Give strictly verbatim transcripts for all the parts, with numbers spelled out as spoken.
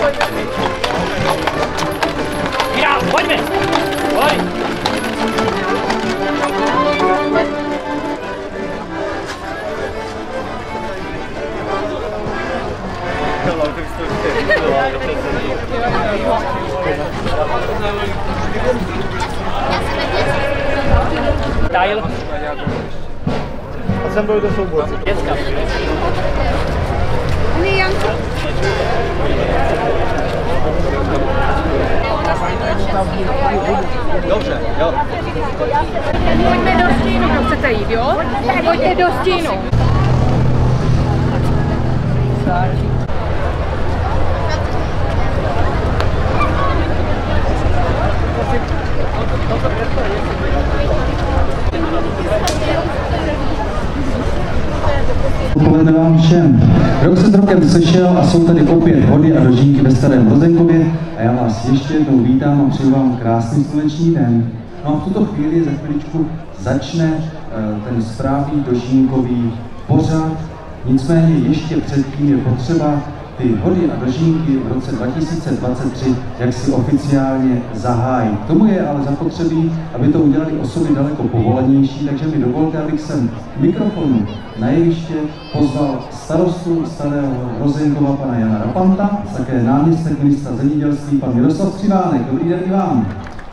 Já, pojďme! Pojď! Dajl. A sem dojde souborci. Děcka. Dobře, jo. Pojďme do stínu, kdo chcete jít, jo? Pojďte do stínu. Povedeme vám všem. Rok se s rokem sešel a jsou tady opět hody a dožínky ve Starém Rozenkově a já vás ještě jednou vítám a přeju vám krásný sluneční den. No a v tuto chvíli za chviličku začne uh, ten správný dožínkový pořad. Nicméně ještě předtím je potřeba ty hody a dožínky v roce dva tisíce dvacet tři jak si oficiálně zahájit. K tomu je ale zapotřebí, aby to udělali osoby daleko povolanější, takže mi dovolte, abych sem k mikrofonu na jeviště pozval starostu Starého Rozenkova pana Jana Rapanta, také náměstek ministra zemědělství pan Miroslav Střivánek. Dobrý den i vám.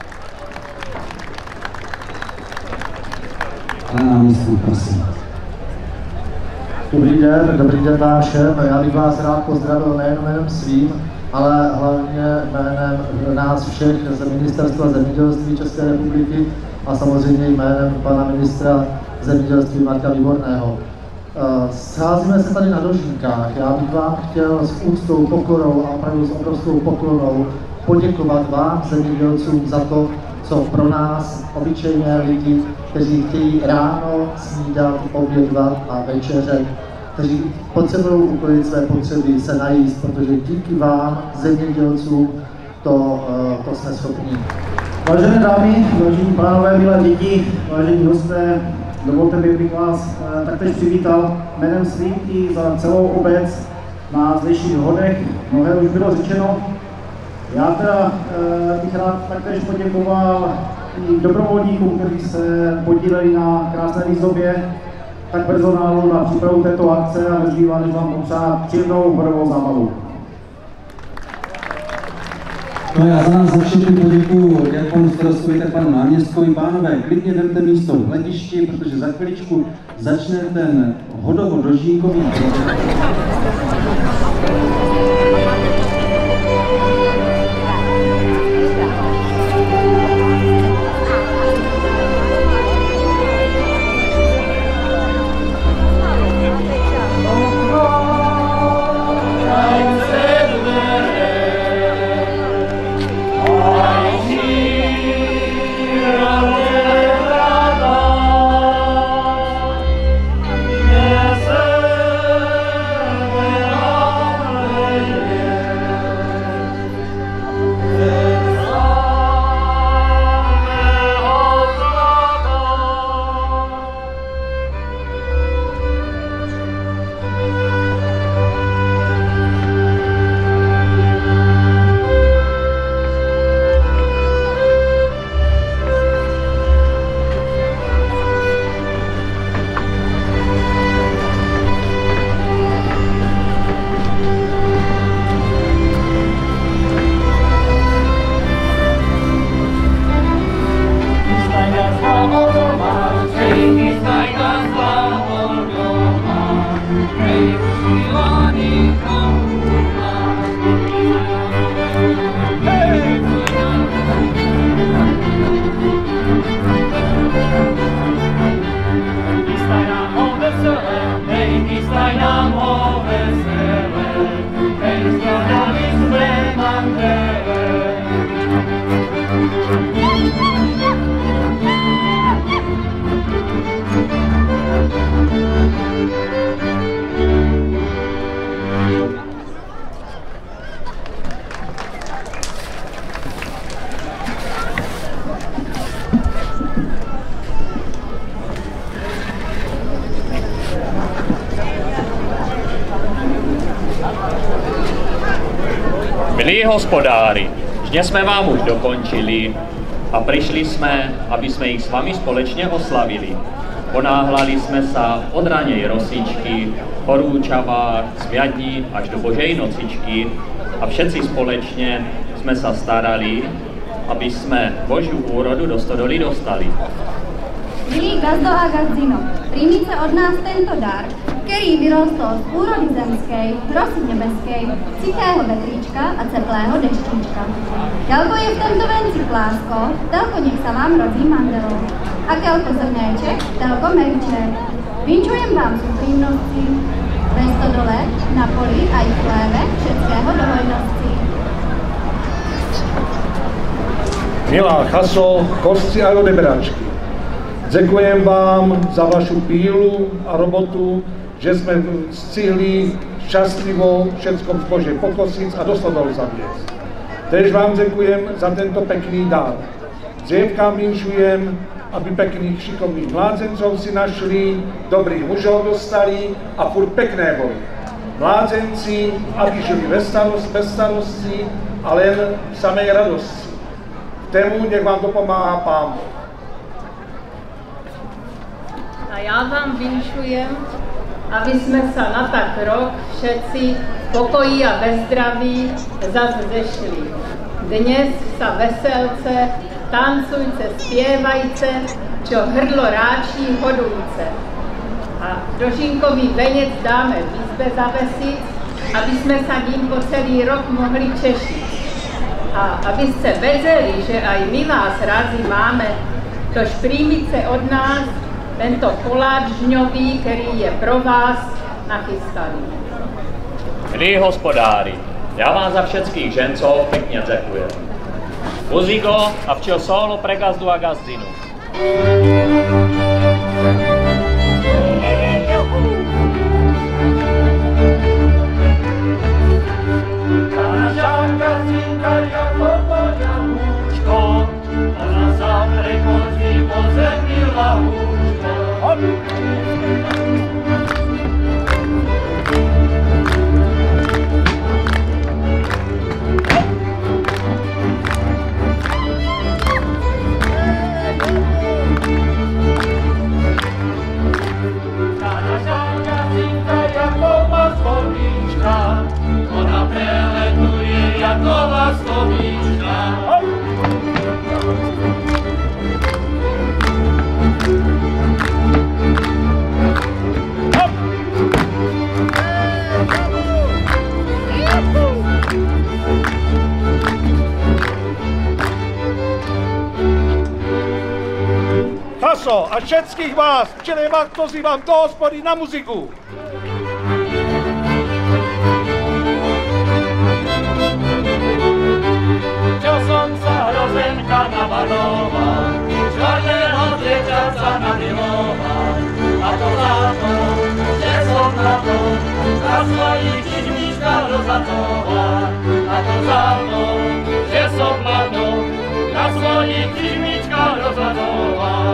Pane náměstku, prosím. Dobrý den, dobrý den vám všem. Já bych vás rád pozdravil nejen jménem svým, ale hlavně jménem nás všech z Ministerstva zemědělství České republiky a samozřejmě jménem pana ministra zemědělství Marka Výborného. Scházíme se tady na dožínkách. Já bych vám chtěl s úctou, pokorou a opravdu s obrovskou poklonou poděkovat vám, zemědělcům, za to, co pro nás, obyčejné lidi, kteří chtějí ráno snídat, obědvat a večeřet, kteří potřebují uklidit své potřeby, se najíst, protože díky vám, zemědělcům, to, to jsme schopni. Vážené dámy, vážení pánové, milé děti, vážení hosté, dovolte mi, bych vás taktéž přivítal jménem svým i za celou obec na zdejších hodech. Mnohé už bylo řečeno. Já teda bych rád taktéž poděkoval i dobrovolníkům, kteří se podíleli na krásné výzdobě, tak personálu na přípravu této akce a nezbývá, než vám popřát příjemnou bodovou zábavu. No já za nás za všechny poděkuju jak panu starostovi, tak panu náměstkovi. Pánové, klidně vemte místo v hledišti, protože za chviličku začne ten hodovo-dožínkový proces. hospodáři, dnes jsme vám už dokončili a přišli jsme, aby jsme jich s vámi společně oslavili. Ponáhlali jsme se od ranej rosičky, horúčava, sviatní až do Božej nocičky a všetci společně jsme se starali, aby jsme Božiu úrodu do stodoly dostali. Milí gazdo a gazdino, přijmíte od nás tento dar, který vyrostl z úrody zemskej, rosy nebeskej, cichého vetríčka a teplého deštíčka. Kelko je v tomto venci plásko, telko nech sa vám rodí mandelov. A kelko zrnéček, telko meriček. Vinčujem vám z upřímnosti, ve stodole, na poli a i chléve všetkého do hojnosti. Milá chaso, kostci a odeberačky, děkujem vám za vašu pílu a robotu, že jsme stihli šťastlivo všetko zbože pokosic a do stodoly zaviesť. Tež vám děkujem za tento pekný dar. Děvkám vinšujem, aby pekných šikovných mládencov si našli, dobrých mužov dostali a furt pekné boli. Mládenci, aby žili bez starosti, bez starosti a len v samej radosti. K tému nech vám to pomáhá Pán Boh. A já vám vinšujem, aby jsme se na tak rok všetci v pokoji a ve zdraví zase zešli. Dnes sa veselce, tancujce, zpěvajce, čo hrdlo ráčí, hodujce. A dožinkový venec dáme v izbe zavesiť, aby jsme sa ním po celý rok mohli češit. A abyste vedeli, že aj my vás rádi máme, tož príjmite od nás tento koláč žňový, který je pro vás nachystaný. Milí hospodáři, já vám za všetkých žencov pekne děkujem. Muzigo a včel solo pre gazdu a gazdinu. Chaso a všetkých vás, včelej vás, pozývám do hospody na muziku. Čo som sa hrozenka nabanoval, čarného dieťaca namiloval. A to za to, že som na to, za svojich čižmíčka rozhatoval. A to za to, že som na to, za svojich čižmíčka rozhatoval.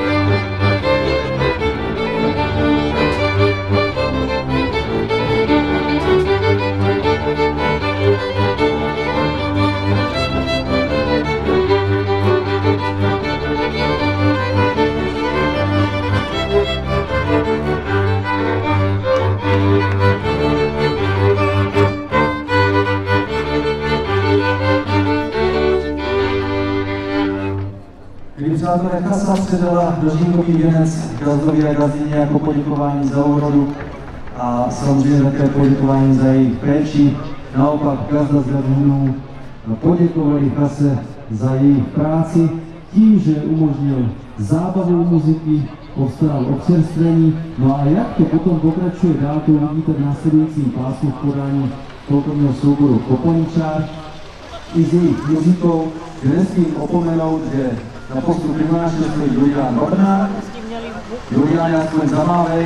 Milí přátelé, chasa předala dožínkový věnec gazdovi a gazdině jako poděkování za úrodu a samozřejmě také poděkování za jejich péči. Naopak gazda z gazdinou poděkovali chase za jejich práci tím, že umožnil zábavu muziky, postaral občerstvení. No a jak to potom pokračuje dál, to uvidíte v následujícím pásmu v podání kulturního souboru Koponičák i s jejich muzikou, kde nesmím opomenout, že na postu primáře stojí Julián Norna. Julián, aspoň zamávej.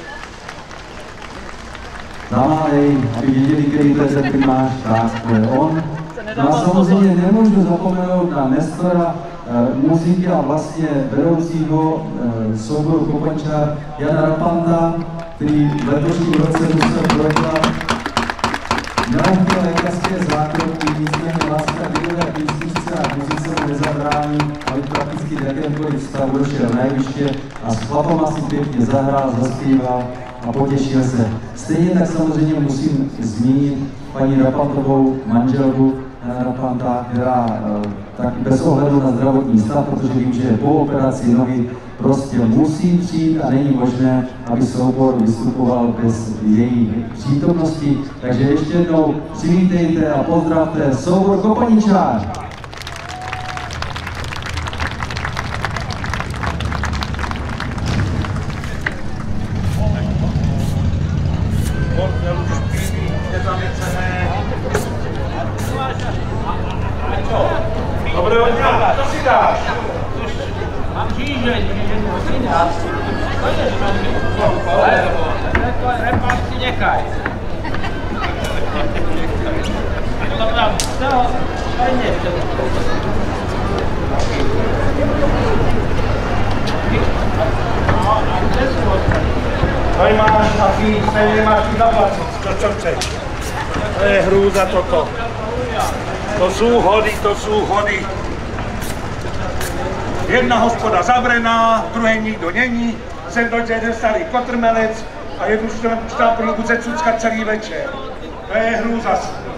Zamávej, aby viděli, který to je ten primář, tak to je on. No a samozřejmě nemůžu zapomenout na Nestora, e, muziky a vlastně vedoucího e, souboru Kopančák Jana Rapanta, který v letošním roce musel projektovat Nelehké lékařské zákroky, nicméně láska lidové písničce a muzice nezabrání, aby prakticky v jakémkoliv stavu došel na jeviště a s chlapama si pěkně zahrál, zaspíval a potěšil se. Stejně tak samozřejmě musím zmínit paní Rapantovou, manželku Rapanta, která tak bez ohledu na zdravotní stav, protože vím, že po operaci nohy prostě musí přijít a není možné, aby soubor vystupoval bez její přítomnosti. Takže ještě jednou přivítejte a pozdravte soubor Kopaničář. Dobrého dňa, co si dáš? Mám žížeň, žížeň, co si dáš? Ale repák si nechaj. To tam, to, fajně. Tady máš taky, stejně máš ti zaplacit, to co chceš. To je hrůza toto. To jsou hody, to jsou hody. Jedna hospoda zavřená, druhé nikdo není, sem dojde jeden starý kotrmelec a jednu štápnu bude cuckat celý večer. To je hrůza.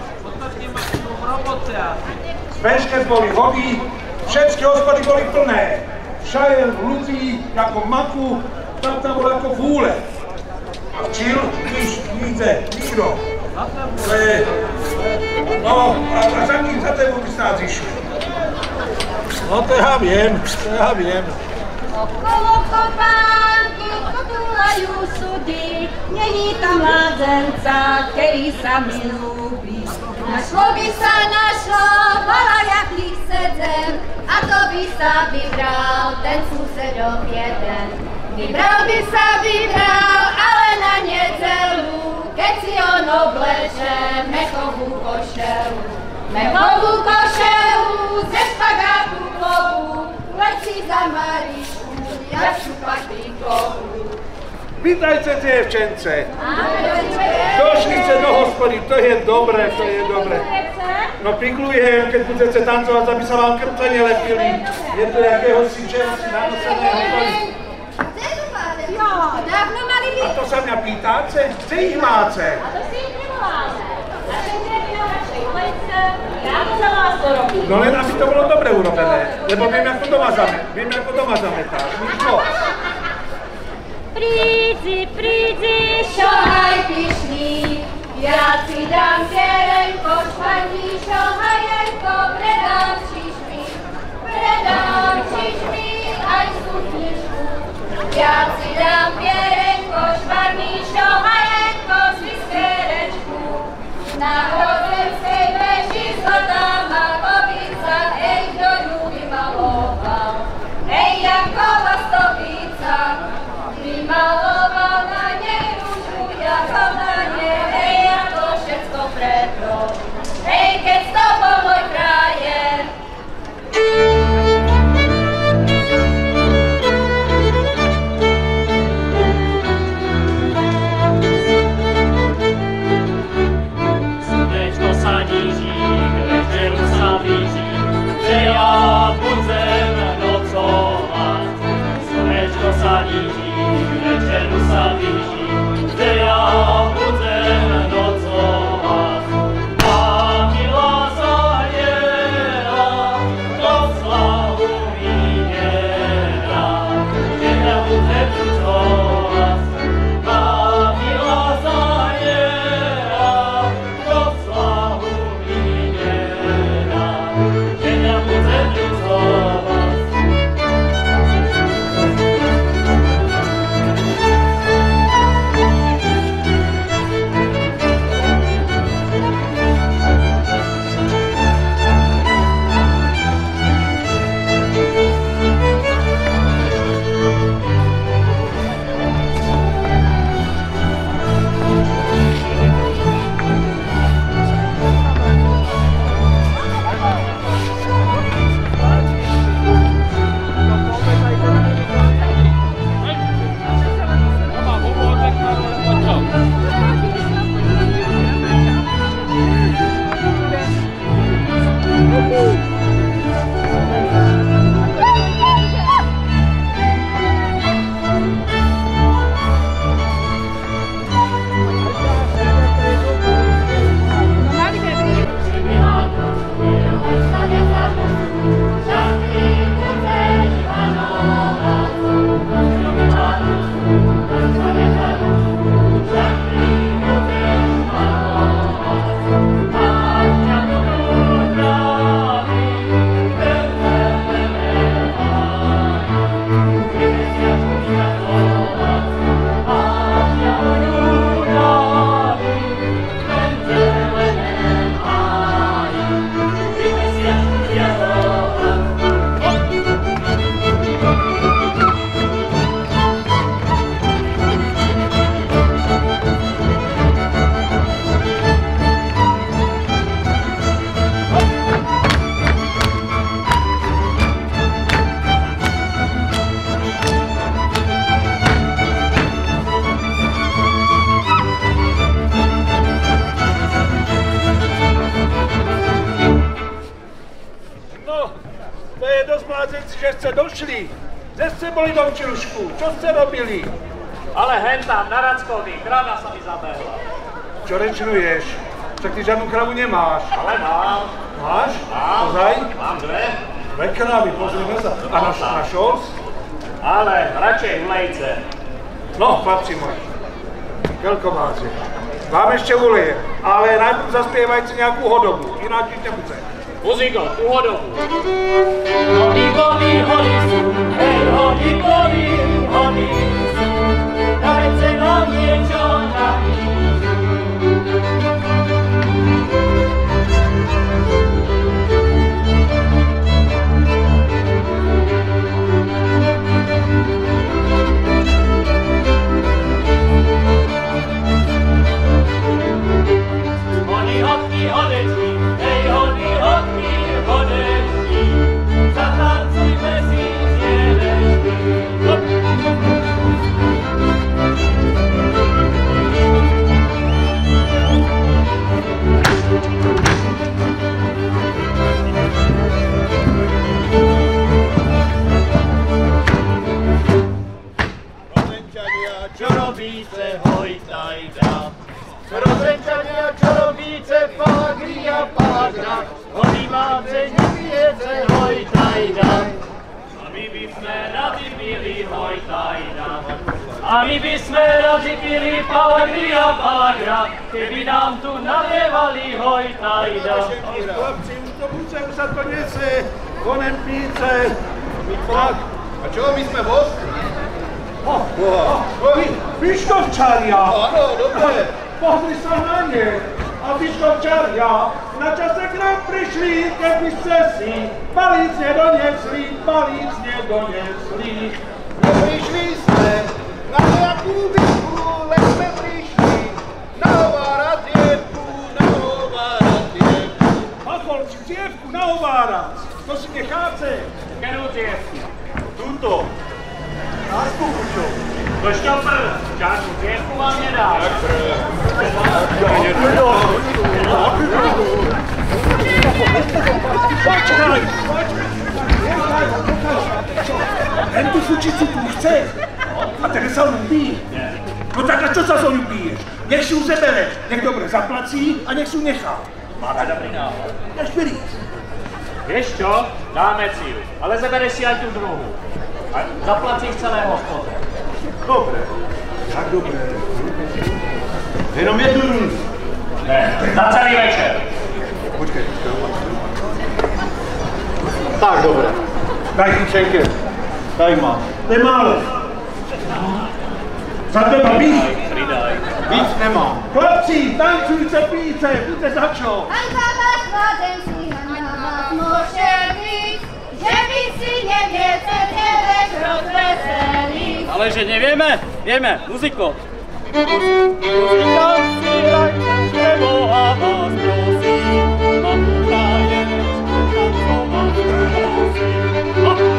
Speške byly hody, všechny hospody byly plné. Šajel, luzí, jako maku, tam tam bylo jako vůle. A včil, když víte, nikdo. To je... No, a za kým za tebou by snad zišli? No to já vím, to já vím. Okolo kopánky kotulají sudy, není tam mládenca, který sa milubí. Našlo by sa, našlo, vala jak líh sedzem, a to by sa vybral ten susedov jeden. Vybral by sa, vybral, ale na nedělu, keď si on obleče mechovú košelu. Mechovú košelu ze špagátu klobu, letí za Marišku, jak šupatý klobu. Vítajte, děvčence. Došli ste do hospody, to je dobré, to je dobré. No piklujem, keď budete tancovať, aby sa vám krce nelepili. Je to jakéhosi čehosi nanoseného koli. Jo, dávno mali být. A to sa mňa pýtáte? Kde ich máte? A to si jich nevoláte. Naše dřevina, naše ulice, já to za vás to robím. No len aby to bylo dobre urobené, lebo vím, ako doma zamet, vím, ako doma zametáš, nič moc. Prídi, prídi, šohaj pyšný, ja si dám zierenko, španí, šohajenko, predám čižmi, predám čižmi, aj sukničku. Ja si dám pierenko, švarný, šohajenko, zviskerečku. Na Hrozenskej veži zlatá makovica, ej, kdo ju vymaloval, ej, Jankova stovica. Vymaloval na nej rúžu, jako na nej, hej, a to všetko preto. Hej, keď s tobou môj frajer si, že ste došli. Že ste boli do Čilušku, čo ste robili? Ale hen tam, na Rackovi, krava sa mi zabehla. Čo rečnuješ? Však ty žiadnu kravu nemáš. Ale mám. Máš? Mám. Ozaj? Mám dve. Dve kravy, pozrieme sa. A na, na šos? Ale radšej v lejce. No, chlapci moji, koľko máte? Vám ešte uleje, ale najprv zaspievajte nejakú hodobu, ináč nič nebude. Muziko, tú hodobu. Hody, body, hody sú, hej, hody, body, hody sú, dajte nám niečo na mízu. Hody, hodky, hodečky, hej, hody, hodky, hodečky, zatancujme si zjedečky. Rozenčania, čo robíte, hoj, tajda. Rozenčania, čo robíte, pagri a pagra. Hody máte, neviete, hoj, tajda. A my by sme radi pili, hoj, tajda. A my by sme radi pili, pagri a pagra, keby nám tu nalievali, hoj, tajda. Chlapci, už to buce, už sa to nese, konem píce. Tak, A čo, my sme voz? oh, oh, vy, Piškovčaria. Áno, dobre. Pozri sa na ne. A Piškovčaria na čase k nám prišli, keby ste si balíc nedonesli, balíc nedonesli. Prišli sme na nejakú výzvu, len sme prišli nahovárať dievku, nahovárať dievku. Pacholci, dievku nahovárať. To si necháce. Kterou dievku? Tuto. Násku kučou. To šťopr, žádnou dievku vám nedáš. Počkaj, počkaj. Len tu fučicu tu chce. A ten sa ľubí. No tak a čo sa so ľubíš? Nech si ju zebere, nech dobre zaplací a nech si ju nechá. Máme dobrý náhod. Nech vyríc. Vieš čo? Dáme si ju, ale zabereš si aj tú druhú. A zaplatí celé hospode. Dobre, tak dobre. Jenom jednu rúdu. Ne, na celý večer. Počkej, počkej. Tak, dobre. Daj klíčenke. Daj ma. To je málo. Za teba víc? Pridaj. Víc nemám. Chlapci, tancujte, píte, víte za čo? A za vás hladem si na vás môže byť, že vy si neviete, nevieš rozveseliť. Ale že nevieme? Vieme, muziko. Muzikanci, hrajte, že Boha vás prosím, mám tu krajenečku, tancovať prosím.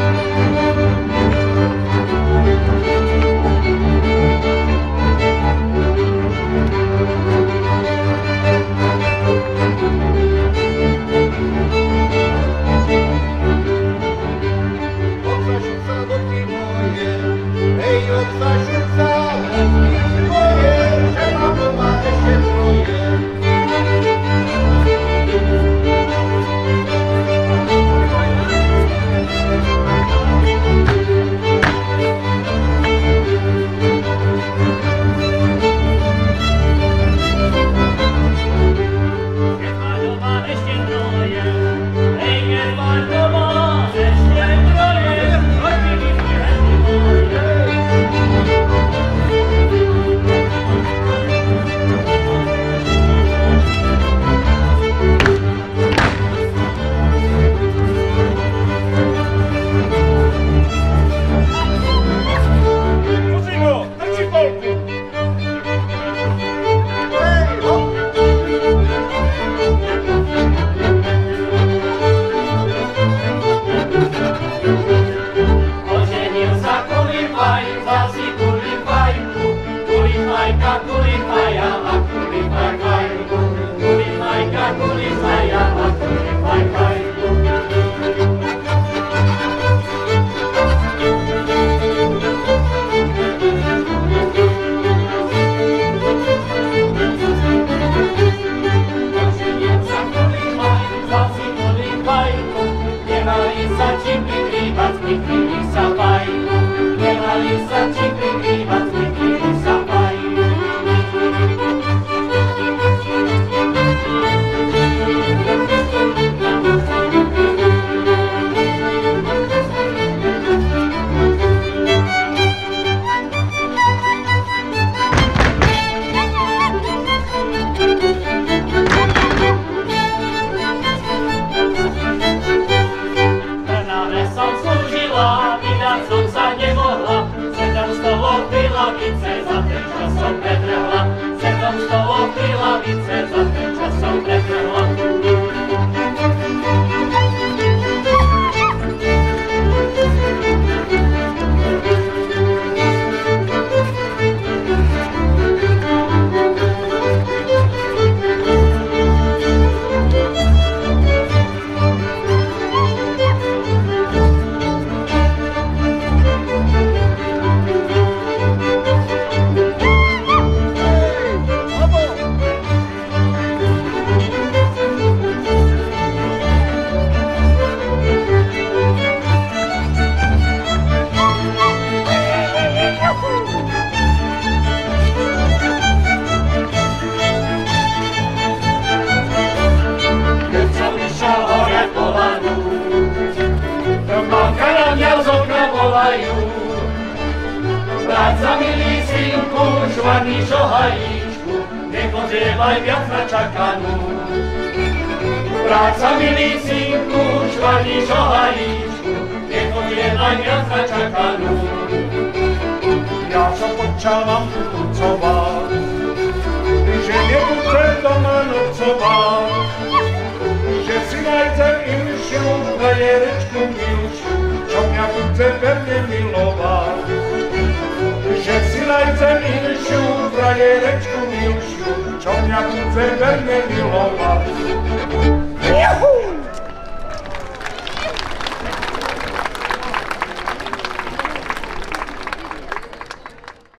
chytili sa fajnu, nemali sa či prikrývať, chytili sa fajnu. Práca milý synku, švarný šohajíčku, nepozrievaj viac na čakanú. Práca milý synku, švarný šohajíčku, nepozrievaj viac na čakanú. Ja som počávam kurcovať, že nebude doma nocovať, že si nájdem inšiu, frajerečku milšiu, čo mňa bude verne milovať. Že si nájdem inšiu, frajerečku milšiu, čo mňa bude verne milovať. Juhu!